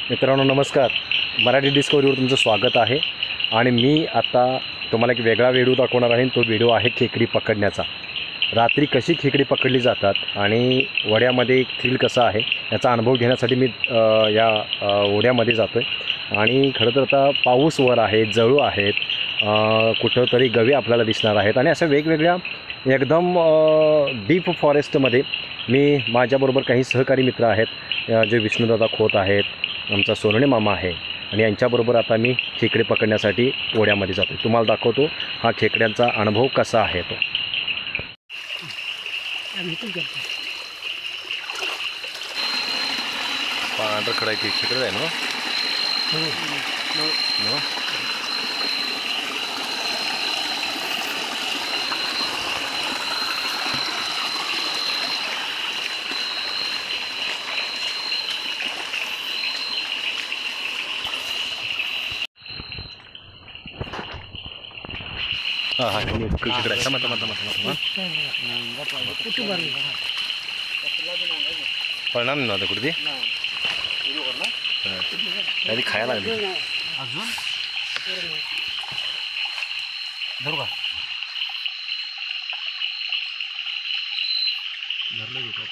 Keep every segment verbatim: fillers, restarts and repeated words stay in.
मित्रांनो नमस्कार, मराठी डिस्कवरीवर तुमचं स्वागत आहे. आणि मी आता तुम्हाला एक वेगळा व्हिडिओ दाखवणार आहे. तो व्हिडिओ आहे खेकडी पकडण्याचा. रात्री कशी खेकडी पकडली जातात आणि ओढ्यामध्ये थ्रिल कसं आहे याचा अनुभव घेण्यासाठी मी या ओढ्यामध्ये जातो आहे. आणि खरं तर आता पाऊस वर आहे, जळू आहेत, कुठं तरी गवे आपल्याला दिसणार आहेत आणि अशा वेगवेगळ्या एकदम डीप फॉरेस्टमध्ये मी माझ्याबरोबर काही सहकारी मित्र आहेत, जे विष्णुदादा खोत आहेत, आमचा सोनणे मामा आहे आणि यांच्याबरोबर आता मी खेकडे पकडण्यासाठी ओढ्यामध्ये जातो. तुम्हाला दाखवतो हा खेकड्यांचा अनुभव कसा आहे तो. पांढर खडा खेकडे आहे ना. हाँ हाँ खेकड़ा है. मत मत मत मत परिणाम नव्हता कुठे ती खायला लागली. अजून धरू का धरलं घेतो.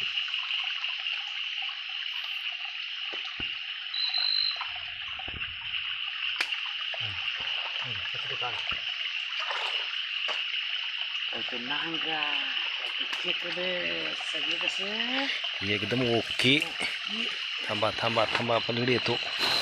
नांगा खेकडे सगळे कसे एकदम ओके. थांबा थांबा थांबा आपण इकडे येतो.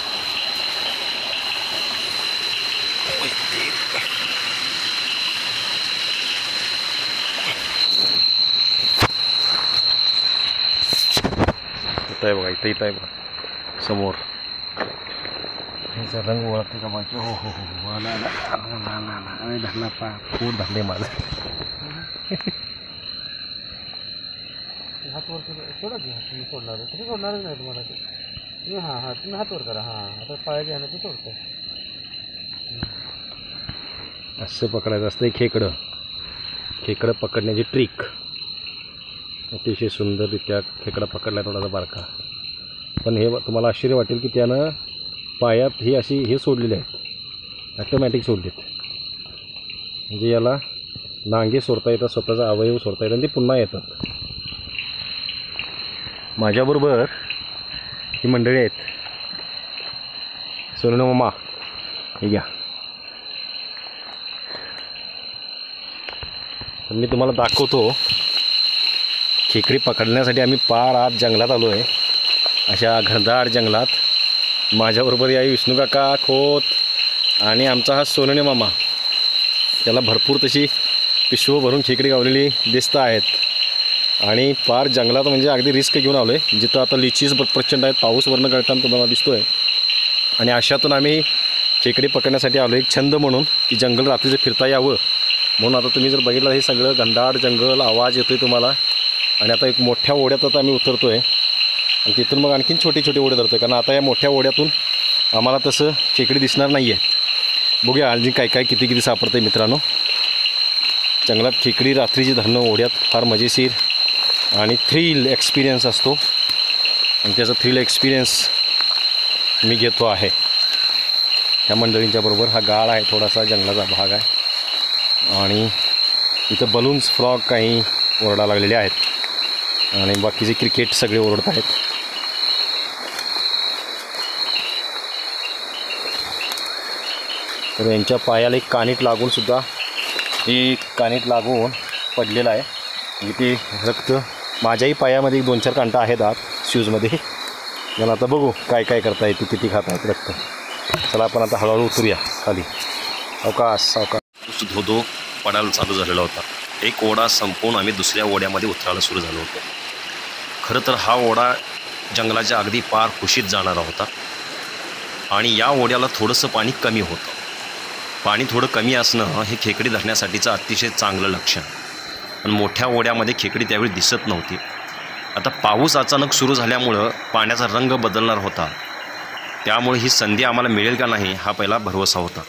इथं आहे बघा, इथं इथं आहे बघा समोर. ह्याचा रंग ओळखते का माझ्या. हो हो हो धरला पा खूप धरले मला. हात वर सोडा की हात मी सोडणार तुम्ही सोडणारच नाही तुम्हाला ते तुम्ही हां हां तुम्ही हात वर करा. हां आता पायाची आहे ना ते सोडतं. असं पकडायचं असतं खेकडं. खेकडं पकडण्याची ट्रिक अतिशय सुंदररित्या खेकडा पकडला थोडासा बारका. पण हे तुम्हाला आश्चर्य वाटेल की त्यानं पायात ही अशी हे सोडलेले आहेत, ॲटोमॅटिक सोडलेत. म्हणजे याला नांगे सोडता येतात, स्वतःचा अवयव सोडता येतात आणि ते पुन्हा येतात. माझ्याबरोबर ही मंडळी आहेत. सोनू मामा हे घ्या. तर मी तुम्हाला दाखवतो खेकडी पकडण्यासाठी आम्ही पार आत जंगलात आलो आहे. अशा घनदाट जंगलात माझ्याबरोबर या विष्णू काका खोत आणि आमचा हा सोनणे मामा. त्याला भरपूर तशी पिशवं भरून खेकडी गावलेली दिसत आहेत. आणि पार जंगलात म्हणजे अगदी रिस्क घेऊन आलो आहे, जिथं आता लिचीज प्रचंड आहेत. पाऊस वरनं गळताना तुम्हाला दिसतो आहे. आणि अशातून आम्ही खेकडी पकडण्यासाठी आलो एक छंद म्हणून, की जंगल रात्रीचं फिरता यावं म्हणून. आता तुम्ही जर बघितलं हे सगळं घनदाट जंगल, आवाज येतो आहे तुम्हाला. आणि आता एक मोठ्या ओढ्यात आता आम्ही उतरतो आहे आणि तिथून मग आणखीन छोटी छोटी ओढे धरतो आहे, कारण आता या मोठ्या ओढ्यातून आम्हाला तसं खेकडी दिसणार नाही आहे. बघूया आणखी काय काय किती किती सापडतं आहे मित्रांनो. जंगलात खेकडी रात्रीची धरणं ओढ्यात फार मजेशीर आणि थ्रिल एक्सपिरियन्स असतो. आणि त्याचा थ्रिल एक्सपिरियन्स मी घेतो आहे ह्या मंडळींच्या बरोबर. हा गाळ आहे, थोडासा जंगलाचा भाग आहे. आणि इथं बलून्स फ्रॉग काही ओरडा लागलेले आहेत आणि बाकीचे क्रिकेट सगळे ओरडत आहेत. तर यांच्या पायाला एक कानीट लागूनसुद्धा एक कानीट लागून पडलेलं आहे. म्हणजे ते रक्त माझ्याही पायामध्ये एक दोन चार कांटा आहेत आत शूजमध्ये. मला आता बघू काय काय करता येते, किती खात आहेत रक्त. चला आपण आता हळूहळू उतरूया खाली. अवकाश सावकाश. धोधो पडायला चालू झालेला होता. एक ओढा संपवून आम्ही दुसऱ्या ओढ्यामध्ये उतरायला सुरू झालो होतो. खरं तर हा ओढा जंगलाच्या अगदी पार कुशीत जाणारा होता आणि या ओढ्याला थोडंसं पाणी कमी होतं. पाणी थोडं कमी असणं हे खेकडी धरण्यासाठीचं अतिशय चांगलं लक्षण. पण मोठ्या ओढ्यामध्ये खेकडी त्यावेळी दिसत नव्हती. आता पाऊस अचानक सुरू झाल्यामुळं पाण्याचा रंग बदलणार होता, त्यामुळे ही संधी आम्हाला मिळेल का नाही हा पहिला भरवसा होता.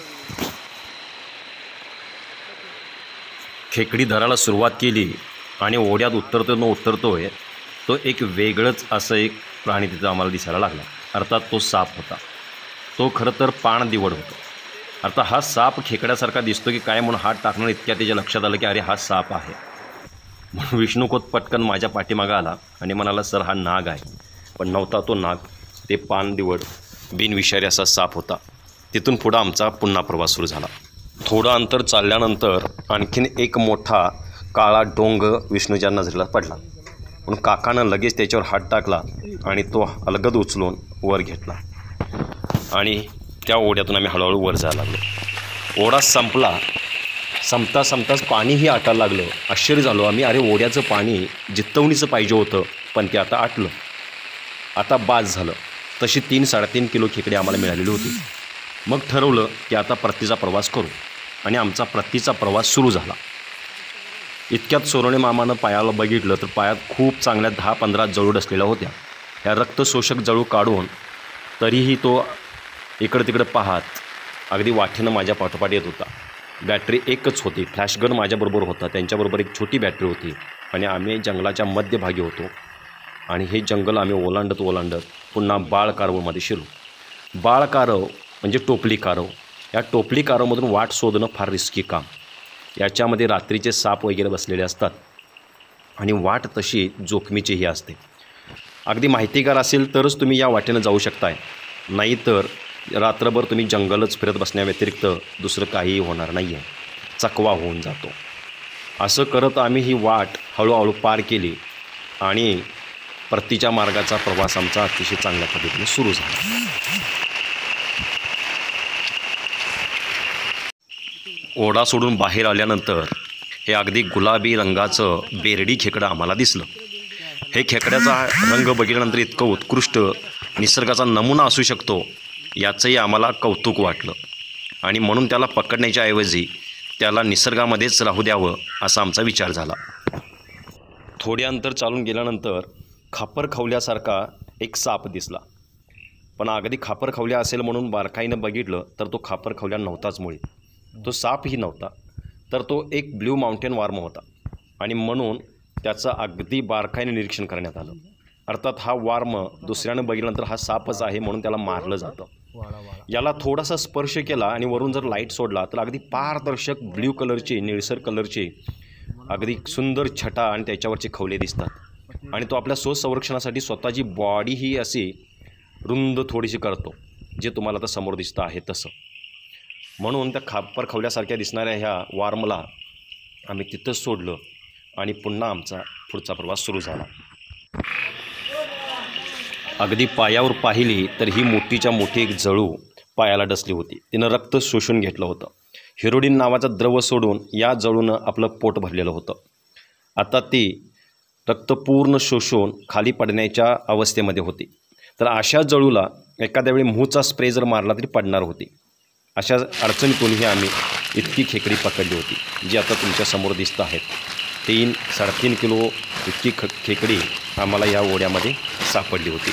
खेकडी धरायला सुरुवात केली आणि ओढ्यात उतरतो न उतरतोय तो एक वेगळंच असं एक प्राणी तिथं आम्हाला दिसायला लागला. अर्थात तो साप होता. तो खरं तर पाणदिवड होता. अर्थात हा साप खेकड्यासारखा दिसतो की काय म्हणून हात टाकणार इतक्या त्याच्या लक्षात आलं की अरे हा साप आहे. म्हणून विष्णुकोत पटकन माझ्या पाठीमागं आला आणि म्हणाला सर हा नाग आहे. पण नव्हता तो नाग, ते पाणदिवड बिनविषारी असा साप होता. तिथून पुढं आमचा पुन्हा प्रवास सुरू झाला. थोडं अंतर चालल्यानंतर आणखीन एक मोठा काळा डोंग विष्णूच्या नजरेला पडला. म्हणून काकानं लगेच त्याच्यावर हात टाकला आणि तो अलगद उचलून वर घेतला आणि त्या ओढ्यातून आम्ही हळूहळू वर जायला लागलो. ओढा संपला. संपता संपताच पाणीही आटायला लागलं. आश्चर्य झालो आम्ही, अरे ओढ्याचं पाणी जितवणीचं पाहिजे होतं पण ते आता आटलं. आता बाज झालं. तशी तीन साडेतीन किलो खेकडे आम्हाला मिळालेली होती. मग ठरवलं की आता परतीचा प्रवास करू आणि आमचा परतीचा प्रवास सुरू झाला. इतक्यात सोरोणे मामानं पायाला बघितलं तर पायात खूप चांगल्या दहा पंधरा जळू डसलेल्या होत्या. ह्या रक्तशोषक जळू काढून तरीही तो इकडं तिकडं पाहत अगदी वाटेनं माझ्या पाठोपाठ येत होता. बॅटरी एकच होती, फ्लॅशगन माझ्याबरोबर होता, त्यांच्याबरोबर एक छोटी बॅटरी होती आणि आम्ही जंगलाच्या मध्यभागी होतो. आणि हे जंगल आम्ही ओलांडत ओलांडत पुन्हा बाळ कारवमध्ये शिरलो. बाळ कारव म्हणजे टोपली कारव. या टोपली कारवमधून वाट शोधणं फार रिस्की काम. याच्यामध्ये रात्रीचे साप वगैरे बसलेले असतात आणि वाट तशी जोखमीचीही असते. अगदी माहितीगार असेल तरच तुम्ही या वाटेनं जाऊ शकताय, नाहीतर रात्रभर तुम्ही जंगलच फिरत बसण्याव्यतिरिक्त दुसरं काहीही होणार नाही आहे, चकवा होऊन जातो. असं करत आम्ही ही वाट हळूहळू पार केली आणि परतीच्या मार्गाचा प्रवास आमचा अतिशय चांगल्या पद्धतीने सुरू झाला. ओढा सोडून बाहेर आल्यानंतर हे अगदी गुलाबी रंगाचं बेरडी खेकडं आम्हाला दिसलं. हे खेकड्याचा रंग बघितल्यानंतर इतकं उत्कृष्ट निसर्गाचा नमुना असू शकतो याचंही आम्हाला कौतुक वाटलं आणि म्हणून त्याला पकडण्याच्या ऐवजी त्याला निसर्गामध्येच राहू द्यावं असा आमचा विचार झाला. थोडे अंतर चालून गेल्यानंतर खापर खवल्यासारखा एक साप दिसला. पण अगदी खापर खवल्या असेल म्हणून बारकाईनं बघितलं तर तो खापर खवल्या नव्हताच मुळी. तो सापही नव्हता, तर तो एक ब्ल्यू माउंटेन वार्म होता आणि म्हणून त्याचं अगदी बारकाईने निरीक्षण करण्यात आलं. अर्थात हा वार्म दुसऱ्यानं बघितल्यानंतर हा सापच आहे म्हणून त्याला मारलं जातं. याला थोडासा स्पर्श केला आणि वरून जर लाईट सोडला तर अगदी पारदर्शक ब्ल्यू कलरची, निळसर कलरची अगदी सुंदर छटा आणि त्याच्यावरचे खवले दिसतात आणि तो आपल्या स्वसंरक्षणासाठी स्वतःची बॉडी ही अशी रुंद थोडीशी करतो, जे तुम्हाला आता समोर दिसतं आहे तसं. म्हणून त्या खापर खवल्यासारख्या दिसणाऱ्या ह्या वार्मला आम्ही तिथंच सोडलं आणि पुन्हा आमचा पुढचा प्रवास सुरू झाला. अगदी पायावर पाहिली तर ही मोठीच्या मोठी एक जळू पायाला डसली होती. तिनं रक्त शोषून घेतलं होतं. हिरोडिन नावाचा द्रव सोडून या जळूनं आपलं पोट भरलेलं होतं. आता ती रक्त पूर्ण शोषून खाली पडण्याच्या अवस्थेमध्ये होती. तर अशा जळूला एखाद्या वेळी मूहचा स्प्रे जर मारला तरी पडणार होती. अशा अडचणीतूनही आम्ही इतकी खेकडी पकडली होती, जी आता तुमच्या समोर दिसत आहेत. तीन साडेतीन किलो इतकी ख खेकडी आम्हाला या ओढ्यामध्ये सापडली होती.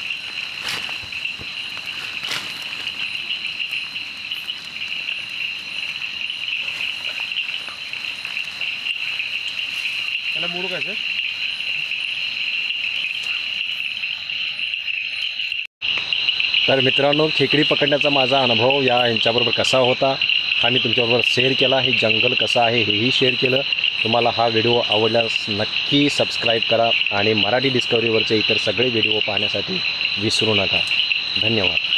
त्याला मोडू काय सर? तर मित्रांनो, खेकडी पकडण्याचा माझा अनुभव या यांच्याबरोबर कसा होता हा मी तुमच्याबरोबर शेअर केला. हे जंगल कसं आहे हेही शेअर केलं. तुम्हाला हा व्हिडिओ आवडल्यास नक्की सबस्क्राईब करा आणि मराठी डिस्कवरीवरचे इतर सगळे व्हिडिओ पाहण्यासाठी विसरू नका. धन्यवाद.